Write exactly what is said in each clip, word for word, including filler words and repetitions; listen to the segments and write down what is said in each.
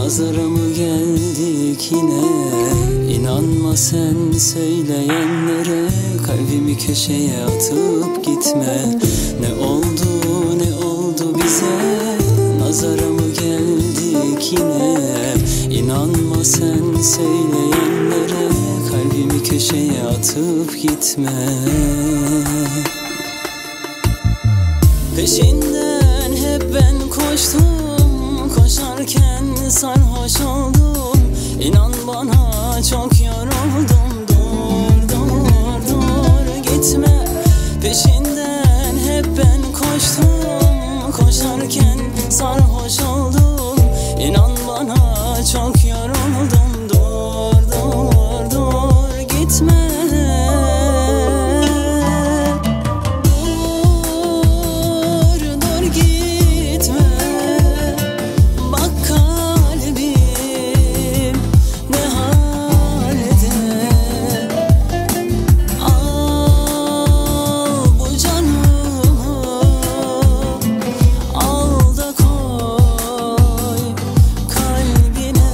Nazara mı geldik yine? İnanma sen söyleyenlere, kalbimi köşeye atıp gitme. Ne oldu ne oldu bize? Nazara mı geldik yine? İnanma sen söyleyenlere, kalbimi köşeye atıp gitme. Peşinden hep ben koştum, koşarken sarhoş oldum. İnan bana çok yoruldum. Dur dur dur gitme. Peşinden hep ben koştum, koşarken sarhoş oldum. İnan bana çok yoruldum. Dur dur dur gitme. Dur dur gitme. Bak kalbim ne halde. Al bu canımı, al da koy kalbine.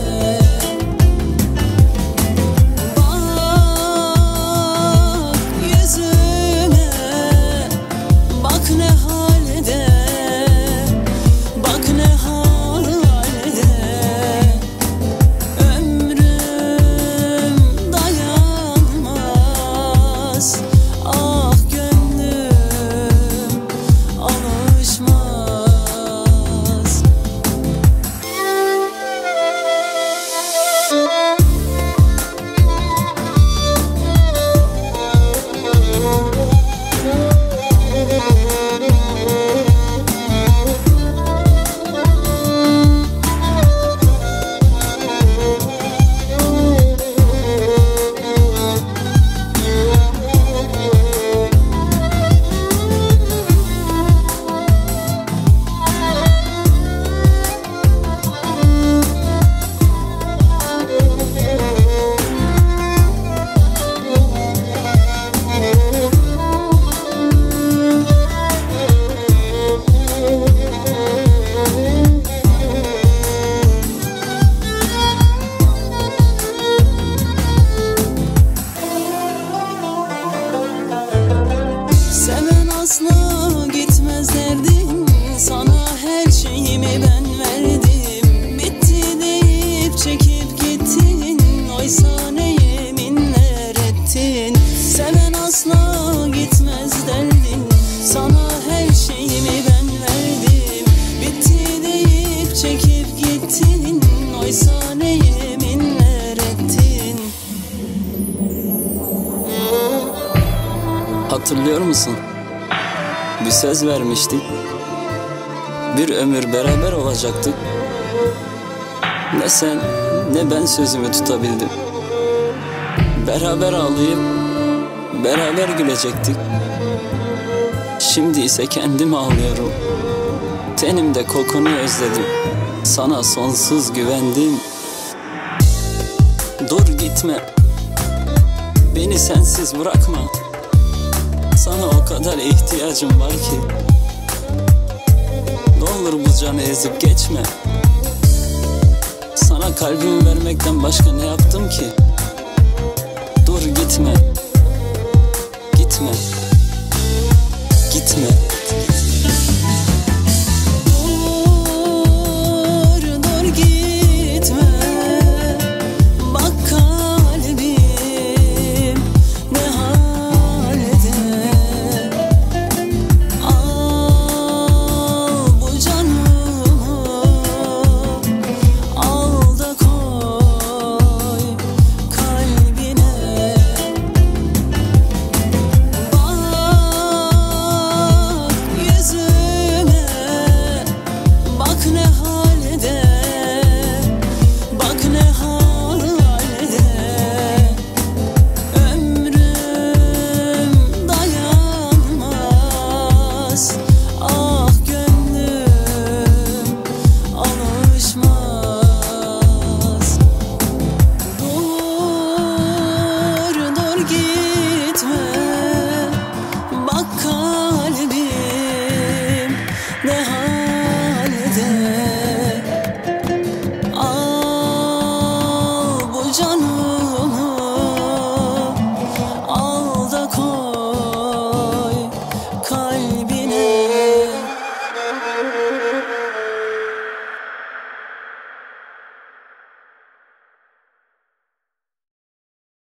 Bak yüzüme, bak ne halde, bak ne halde. Ömrüm dayanmaz, ah gönlüm alışmaz. Seven asla gitmez derdim, sana her şeyimi ben verdim. Bitti deyip çekip gittin, oysa ne yeminler ettin. Seven asla gitmez derdim, sana her şeyimi ben verdim. Bitti deyip çekip gittin, oysa ne yeminler ettin. Hatırlıyor musun? Bir söz vermiştik. Bir ömür beraber olacaktık. Ne sen ne ben sözümü tutabildim. Beraber ağlayıp beraber gülecektik. Şimdi ise kendim ağlıyorum. Tenimde kokunu özledim. Sana sonsuz güvendim. Dur gitme. Beni sensiz bırakma. Sana o kadar ihtiyacım var ki. Ne olur bu canı ezip geçme. Sana kalbimi vermekten başka ne yaptım ki? Dur gitme. Gitme. Gitme. Dur dur gitme. Bak kalbim ne halde. Al bu canımı, al da koy kalbine. Bak yüzüme, bak ne halde, bak ne halde. Ömrüm dayanmaz, ah gönlüm alışmaz. Dur dur git.